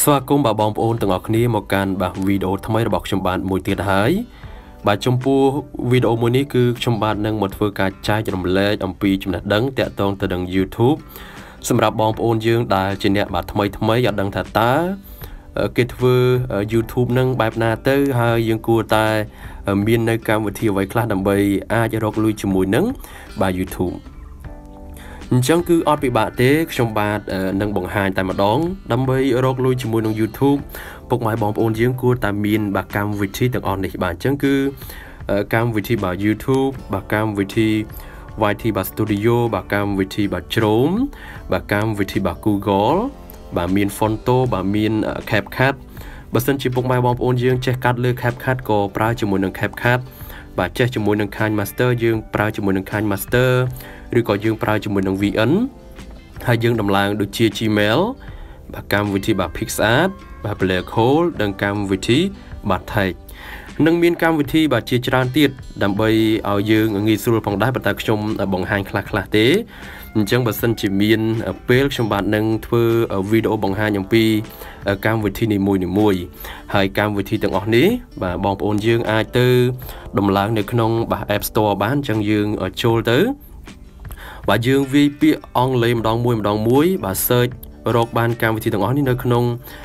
สวัสดีบ่าวบองប្អូនទាំងអស់គ្នាមកកាន់វីដេអូថ្មីរបស់ខ្ញុំបាទមួយទៀតហើយបាទចំពោះវីដេអូមួយនេះគឺខ្ញុំបាទនឹងមកធ្វើការចែករំលែកអំពីចំណេះដឹងតាក់ទងទៅនឹង YouTube សម្រាប់បងប្អូនយើងដែលជាអ្នកបាទថ្មីអត់ដឹងថាតើគេធ្វើ YouTube នឹងបែបណាទៅហើយយើងគួរតែមាននៅកម្មវិធីអ្វីខ្លះដើម្បីអាចរកលុយជាមួយនឹងបាទ YouTube អញ្ចឹងគឺអត់ពិបាកទេខ្ញុំបាទនឹងបង្ហាញតែម្ដងដើម្បីរកលុយជាមួយនឹង YouTube ពុកម៉ែបងប្អូនយើងគួរតែមានបាទកម្មវិធីទាំងអស់នេះបាទអញ្ចឹងគឺកម្មវិធីបាទ YouTube បាទកម្មវិធី YT បាទ Studio បាទកម្មវិធីបាទ Chrome បាទកម្មវិធីបាទ Google បាទមាន Fonto បាទមាន CapCut បើសិនជាពុកម៉ែបងប្អូនយើងចេះកាត់លើ CapCut ក៏ប្រើជាមួយនឹង CapCut បាទចេះជាមួយនឹង KineMaster យើងប្រើជាមួយនឹង KineMaster ឬក៏យើងប្រើជាមួយនឹង VN ហើយយើងដំឡើងដូចជា Gmail បាទកម្មវិធីបាទ PixArt បាទ Black Hole និងកម្មវិធីបាទ Text នឹងមានកម្មវិធីបាទជាច្រើនទៀតដើម្បីឲ្យយើងងាយស្រួលផងដែរប៉ុន្តែខ្ញុំបង្ហាញខ្លះទេអញ្ចឹងបើសិនជាមានពេលខ្ញុំបាទនឹងធ្វើវីដេអូបង្ហាញអំពីកម្មវិធីនីមួយហើយកម្មវិធីទាំងអស់នេះបាទបងប្អូនយើងអាចទៅដំឡើងនៅក្នុងបាទ App Store បានអញ្ចឹងយើងចូលទៅបាទយើងវាយពាក្យអង់គ្លេសម្ដងមួយបាទ search រកបានកម្មវិធីទាំងអស់នេះនៅក្នុង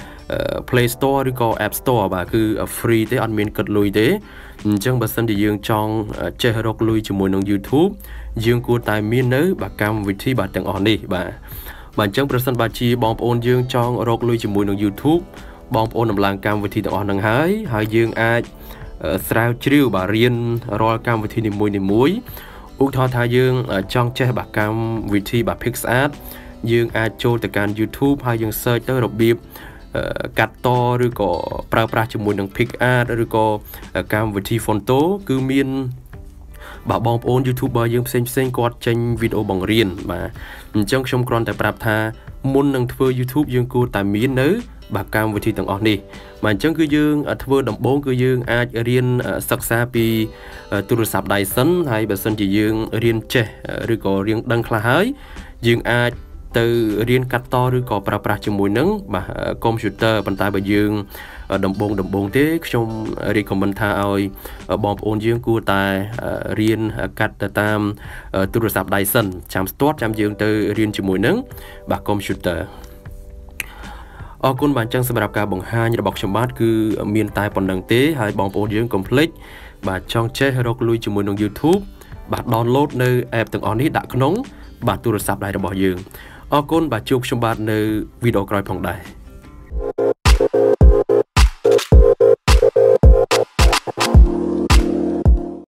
Play Store ឬក៏ App Store បាទគឺ free ទេអត់មានគិតលុយទេអញ្ចឹងបើសិនជាយើងចង់ចេះរកលុយជាមួយនឹង YouTube យើងគួរតែមាននៅបាទកម្មវិធីបាទទាំងអស់នេះបាទអញ្ចឹងប្រសិនបើជាបងប្អូនយើងចង់រកលុយជាមួយនឹង YouTube បងប្អូនដំឡើងកម្មវិធីទាំងអស់ហ្នឹងហើយយើងអាចស្រាវជ្រាវបាទរៀនរាល់កម្មវិធីនីមួយឧទាហរណ៍ថាយើងចង់ចេះបាទកម្មវិធីបាទ PixArt យើងអាចចូលទៅកាន់ YouTube ហើយយើង search ទៅរបៀបកាត់តឬក៏ប្រើប្រាស់ជាមួយនឹង PixArt ឬក៏កម្មវិធី Fonto គឺមានបាទបងប្អូន YouTuber យើងផ្សេងគាត់ចេញវីដេអូបង្រៀនបាទអញ្ចឹងខ្ញុំគ្រាន់តែប្រាប់ថាមុននឹងធ្វើ YouTube យើងគួរតែមាននៅបាទកម្មវិធីទាំងអស់នេះបាទអញ្ចឹងគឺយើងធ្វើដំបូងគឺយើងអាចរៀនសិក្សាពីទូរស័ព្ទដៃសិនហើយបើសិនជាយើងរៀនចេះឬក៏រៀនដឹងខ្លះហើយយើងអាចទៅរៀនកាត់តឬក៏ប្រើប្រាស់ជាមួយនឹងបាទកុំព្យូទ័រប៉ុន្តែបើយើងដំបូងទេខ្ញុំ recommend ថាឲ្យបងប្អូនយើងគួរតែរៀនកាត់ទៅតាមទូរស័ព្ទដៃសិនចាំស្ទាត់ចាំយើងទៅរៀនជាមួយនឹងបាទកុំព្យូទ័រអរគុណបាទអញ្ចឹងសម្រាប់ការបង្ហាញរបស់ខ្ញុំបាទគឺមានតែប៉ុណ្្នឹងទេហើយបងប្អូនយើងកុំភ្លេចបាទចង់ចេះរកលុយជាមួយនឹង YouTube បាទ download នៅ app ទាំងអស់នេះដាក់ក្នុងបាទទូរស័ព្ទដៃរបស់យើងអរគុណបាទជួបខ្ញុំបាទនៅវីដេអូក្រោយផងដែរ